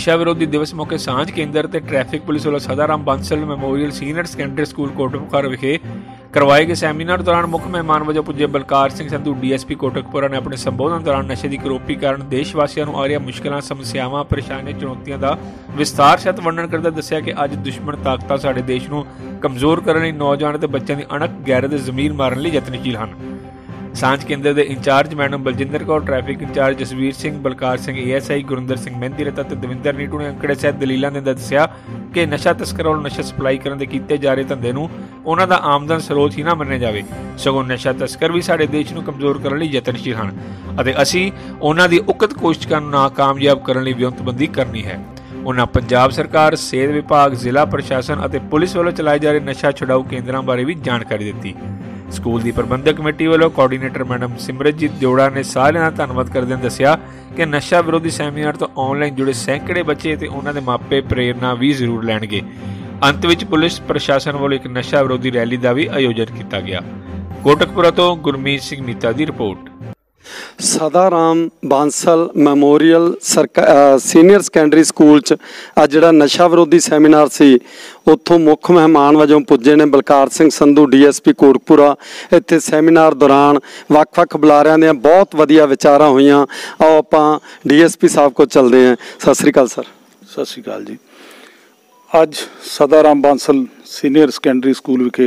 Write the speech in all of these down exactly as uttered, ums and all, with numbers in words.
नशा विरोधी दिवस मौके सांझ केंद्र ते ट्रैफिक पुलिस वालों Sadaram Bansal memorial senior secondary school Kotkapura विखे करवाए गए सैमीनार दौरान मुख्य मेहमान वजों पुजे Balkar Singh Sandhu D S P Kotkapura ने अपने संबोधन दौरान नशे की करोपी कारण देशवासियों को आ रही मुश्किलों समस्यावां परेशानियां चुनौतियों का विस्तार सहित वर्णन करते दस्सिया कि अज दुश्मन ताकतां साडे देश नूं कमजोर करने लई नौजवान ते बच्चों की अणख गैरत जमीन मारन लई यत्नशील हैं। सांझ केंद्र के incharge madam Baljinder Kaur, traffic incharge Jasvir Singh, Balkar Singh A S I, Gurinder Singh Mehndiratta ते दविंदर नीटू ने अंकड़े सहित दलीलां दिंदे दस्सिया कि नशा तस्करां वल्लों नशा सप्लाई करन दे कीते जा रहे धंधे नूं उन्हां दा आमदन स्रोत ही ना मन्निया जावे, सगों नशा तस्कर भी साडे देश नूं कमजोर करन लई यतनशील हन अते असीं उन्हां दी उकत कोशिशां नूं नाकामयाब करन लई विਉਂਤਬੰਦੀ करनी है। उन्हां पंजाब सरकार, सेहत विभाग, जिला प्रशासन अते पुलिस वालों चलाए जा रहे नशा छुड़ाऊ केंद्रां बारे भी जानकारी दित्ती। स्कूल की प्रबंधक कमेटी वालों कोआर्डीनेटर मैडम सिमरतजीत दियोड़ा ने सारिਆਂ ਦਾ ਧੰਨਵਾਦ करदे दस्सिया कि नशा विरोधी सैमीनार तो ऑनलाइन जुड़े सैकड़े बच्चे ते उन्हां दे मापे प्रेरणा भी जरूर लैणगे। अंत विच पुलिस प्रशासन वालों एक नशा विरोधी रैली का भी आयोजन किया गया। कोटकपुरा तो गुरमीत सिंह मीता की रिपोर्ट। सदाराम बांसल मैमोरीयल सरका सीनियर सैकेंडरी स्कूल च अज जिहड़ा नशा विरोधी सैमीनार सी उत्थों मुख मेहमान वजों पुजे ने Balkar Singh Sandhu D S P Kotkapura. इत्थे सैमीनार दौरान वक्-वक् बुलारियां दियां बहुत वधिया विचारां होईयां। आओ आपां डी एस पी साहब को चलते हैं। सत श्री अकाल सर। सत श्री अकाल जी। अज Sadaram Bansal senior secondary school विखे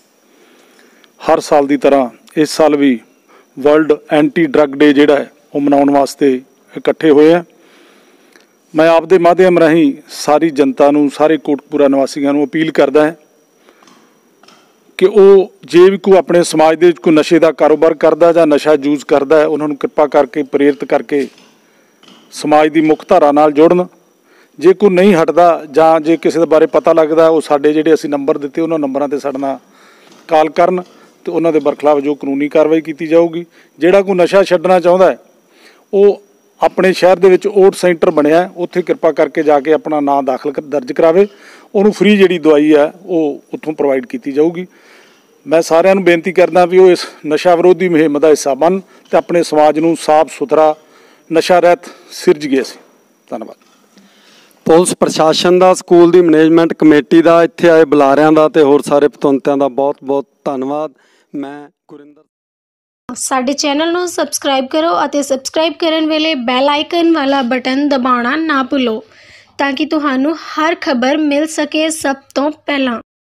हर साल की तरह इस साल भी वर्ल्ड एंटी ड्रग डे जिहड़ा है वो मनाउण वास्ते इकट्ठे हुए हैं। मैं आपदे माध्यम राही सारी जनता नूं, सारे कोटकपुरा निवासियों नूं अपील करदा है कि वो जे भी कोई अपने समाज दे कोई नशे का कारोबार करदा जां नशा यूज करदा है उन्होंने कृपा करके प्रेरित करके समाज की मुख धारा नाल जोड़न। जे कोई नहीं हटदा जां जे किसी दे बारे पता लगदा वो साडे जिहड़े असीं नंबर दिते उन्हां नंबरां ते साडे नाल कॉल करन तो उन्होंने बरखिलाफ जो कानूनी कार्रवाई की जाऊगी। जिहड़ा कोई नशा छड्डना चाहुंदा है वो अपने शहर दे विच ओट सेंटर बनिया उत्थे कृपा करके जाके अपना नाम दाखिल दर्ज करावे, उन्होंने फ्री जिहड़ी दवाई है वो उत्थों प्रोवाइड की जाऊगी। मैं सारिਆਂ ਨੂੰ बेनती करदा भी वो इस नशा विरोधी मुहिम का हिस्सा बन ते अपने समाज नूं साफ सुथरा नशा रहत सिरज गए सी। धन्यवाद। पुलिस प्रशासन का, स्कूल की मैनेजमेंट कमेटी का, इत्थे आए बुलारियां का ते होर सारे पतवंतियां का बहुत बहुत धन्यवाद। मैं गुरिंदर साडे चैनल नूं सबसक्राइब करो अते सबसक्राइब करन वेले बैल आइकन वाला बटन दबाउणा ना भुल्लो ताकि तुहानूं हर खबर मिल सके सब तो पहलां।